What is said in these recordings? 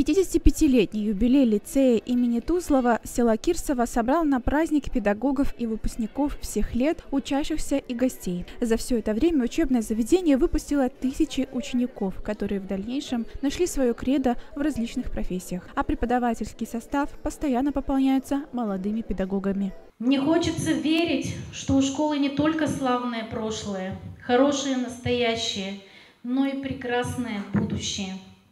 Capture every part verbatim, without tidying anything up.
пятидесятипятилетний юбилей лицея имени Тузлова села Кирсово собрал на праздник педагогов и выпускников всех лет, учащихся и гостей. За все это время учебное заведение выпустило тысячи учеников, которые в дальнейшем нашли свое кредо в различных профессиях. А преподавательский состав постоянно пополняется молодыми педагогами. Мне хочется верить, что у школы не только славное прошлое, хорошее настоящее, но и прекрасное будущее.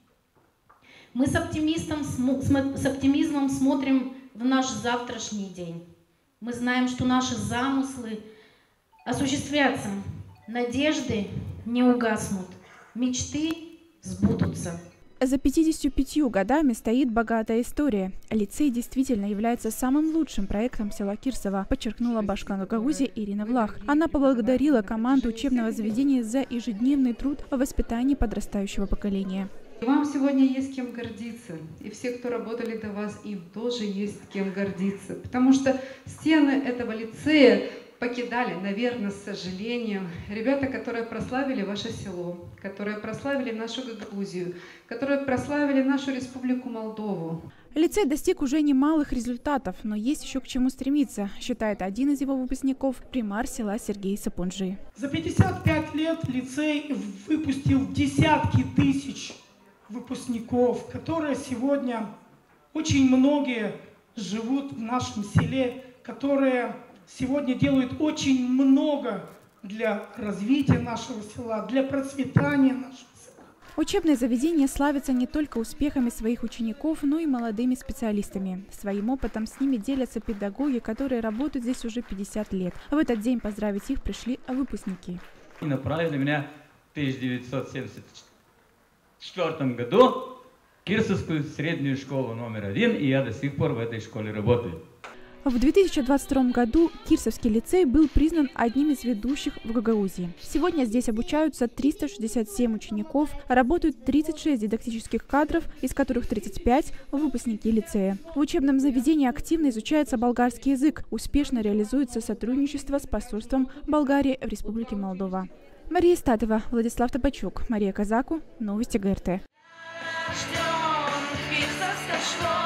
Мы с оптимистом, с оптимизмом смотрим в наш завтрашний день. Мы знаем, что наши замыслы осуществятся, надежды не угаснут, мечты сбудутся. За пятьюдесятью пятью годами стоит богатая история. Лицей действительно является самым лучшим проектом села Кирсово, подчеркнула башкор Гагаузии Ирина Влах. Она поблагодарила команду учебного заведения за ежедневный труд в воспитании подрастающего поколения. Вам сегодня есть кем гордиться, и все, кто работали до вас, им тоже есть кем гордиться, потому что стены этого лицея покидали, наверное, с сожалением, ребята, которые прославили ваше село, которые прославили нашу Гагаузию, которые прославили нашу Республику Молдову. Лицей достиг уже немалых результатов, но есть еще к чему стремиться, считает один из его выпускников, примар села Сергей Сапунжи. За пятьдесят пять лет лицей выпустил десятки тысяч выпускников, которые сегодня очень многие живут в нашем селе, которые сегодня делают очень много для развития нашего села, для процветания нашего села. Учебное заведение славится не только успехами своих учеников, но и молодыми специалистами. Своим опытом с ними делятся педагоги, которые работают здесь уже пятьдесят лет. В этот день поздравить их пришли выпускники. И направили меня в тысяча девятьсот семьдесят четвёртом году в Кирсовскую среднюю школу номер один, и я до сих пор в этой школе работаю. В две тысячи двадцать втором году Кирсовский лицей был признан одним из ведущих в Гагаузии. Сегодня здесь обучаются триста шестьдесят семь учеников, работают тридцать шесть дидактических кадров, из которых тридцать пять – выпускники лицея. В учебном заведении активно изучается болгарский язык, успешно реализуется сотрудничество с посольством Болгарии в Республике Молдова. Мария Статова, Владислав Табачук, Мария Казаку, новости ГРТ.